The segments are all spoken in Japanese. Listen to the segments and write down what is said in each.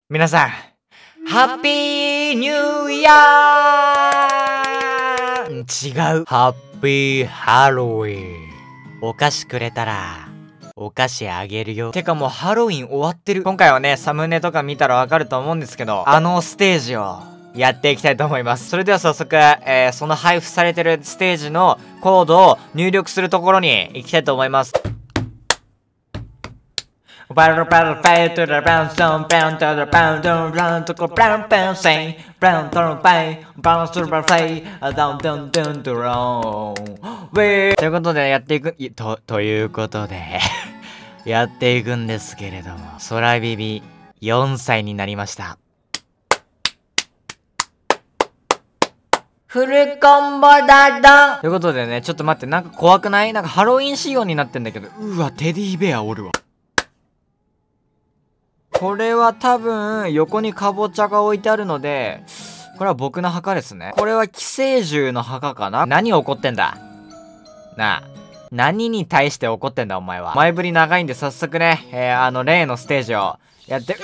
皆さん、ハッピーニューイヤー。違う。ハッピーハロウィン。お菓子くれたら、お菓子あげるよ。てかもうハロウィン終わってる。今回はね、サムネとか見たらわかると思うんですけど、あのステージをやっていきたいと思います。それでは早速、その配布されてるステージのコードを入力するところに行きたいと思います。バルバルフェイトラバンソンバンタラバンドンランとこバンバンセイバントラバイバンスルバフェイダンダンダンドローンウェイということでやっていくということでやっていくんですけれども、空ビビ4歳になりました。フルコンボだどんということでね、ちょっと待って、なんか怖くない？なんかハロウィン仕様になってんだけど、うわテディベアおるわ。これは多分横にかぼちゃが置いてあるので、これは僕の墓ですね。これは寄生獣の墓かな？何怒ってんだなあ、何に対して怒ってんだお前は。前振り長いんで早速ね、例のステージをやって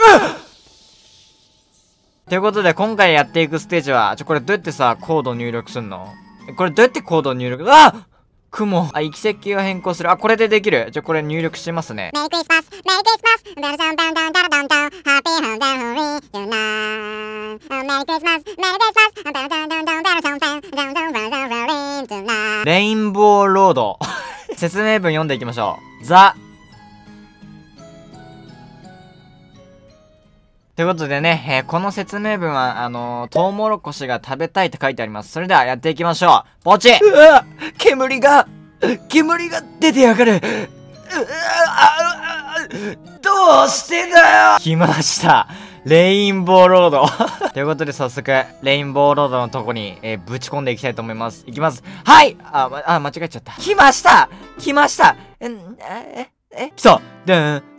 ということで今回やっていくステージは、これどうやってさコード入力すんの？これどうやってコード入力？雲。行き先を変更する。これでできる。これ入力しますね。 メリークリスマス、メリークリスマス、ダルダンダンダンダラダンダン、ハッピーハンダンハリーユナー。メリークリスマス、メリークリスマス、ダルダンダンダンダラダンダン、ダンダンダンダンダリーユナー。 レインボーロード。説明文読んでいきましょう。ザ。ということでね、この説明文は、トウモロコシが食べたいって書いてあります。それではやっていきましょう。ポチッ。うわ！煙が出てやがる。どうしてだよ。来ました。レインボーロード。ということで早速、レインボーロードのとこに、ぶち込んでいきたいと思います。いきます。はい！間違えちゃった。来ました！来た！でん、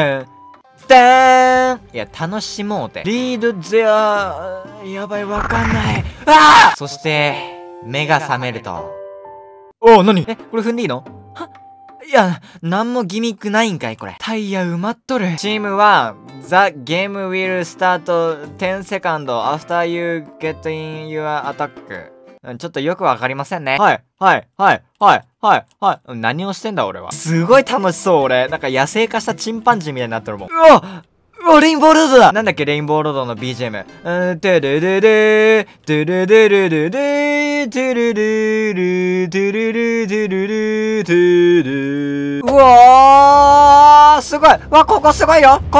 いや、楽しもうて。リードゼアやばい、わかんない。そして、目が覚めると。何？これ踏んでいいの？いや、なんもギミックないんかい、これ。タイヤ埋まっとる。チームは、The game will start 10 seconds after you get in your attack。ちょっとよくわかりませんね。はい。何をしてんだ俺は。すごい楽しそう俺。なんか野生化したチンパンジーみたいになってるもん。うわレインボーロードだ。なんだっけレインボーロードの BGM。トゥルルルトゥルルルルルトゥルルルトゥルルルルルトゥル。うわーすごい。ここすごいよ。う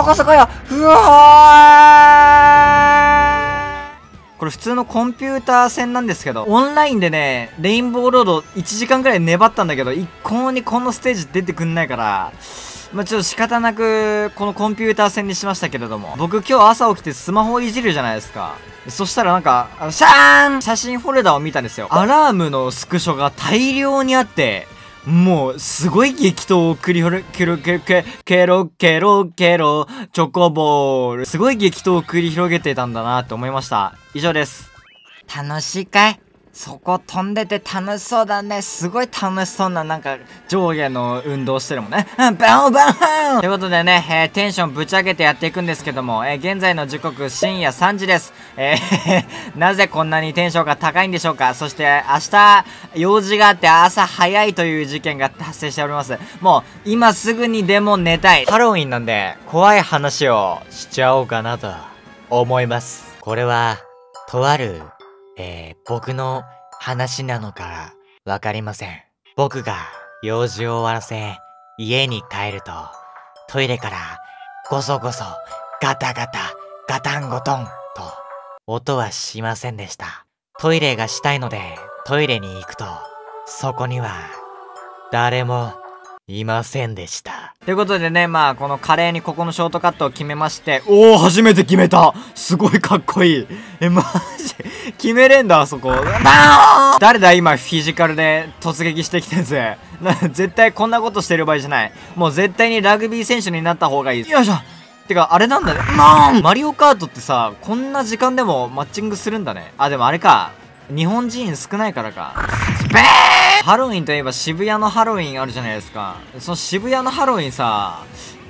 わーこれ普通のコンピューター戦なんですけど、オンラインでね、レインボーロード1時間くらい粘ったんだけど、一向にこのステージ出てくんないから、ちょっと仕方なく、このコンピューター戦にしましたけれども、僕今日朝起きてスマホいじるじゃないですか。そしたらなんか、シャーン写真フォルダを見たんですよ。アラームのスクショが大量にあって、もう、すごい激闘を繰り広げ、ケロ、チョコボール。すごい激闘を繰り広げてたんだなって思いました。以上です。楽しいかい？そこ飛んでて楽しそうだね。すごい楽しそうな、なんか、上下の運動してるもんね。バンということでね、テンションぶち上げてやっていくんですけども、現在の時刻深夜3時です。なぜこんなにテンションが高いんでしょうか。そして明日、用事があって朝早いという事件が発生しております。もう、今すぐにでも寝たい。ハロウィンなんで、怖い話をしちゃおうかなと思います。これは、とある、僕の話なのかわかりません。僕が用事を終わらせ、家に帰ると、トイレからゴソゴソ、ガタガタ、ガタンゴトンと、音はしませんでした。トイレがしたいので、トイレに行くと、そこには、誰も、いませんでした。ということでね、この華麗にここのショートカットを決めまして、初めて決めた！すごいかっこいい。マジ決めれんだ、あそこ。誰だ今、フィジカルで突撃してきてんぜ。絶対こんなことしてる場合じゃない。もう絶対にラグビー選手になった方がいい。よいしょ！てか、あれなんだね。マリオカートってさ、こんな時間でもマッチングするんだね。でもあれか。日本人少ないからか。ハロウィンといえば渋谷のハロウィンあるじゃないですか。その渋谷のハロウィンさ、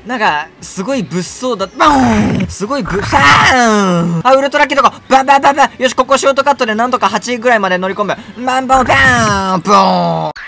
なんか、すごい物騒だ。バーンすごいサーンあ、ウルトラキッドが、バンバンバンバンよし、ここショートカットでなんとか8位ぐらいまで乗り込む。バンバンバーンボーン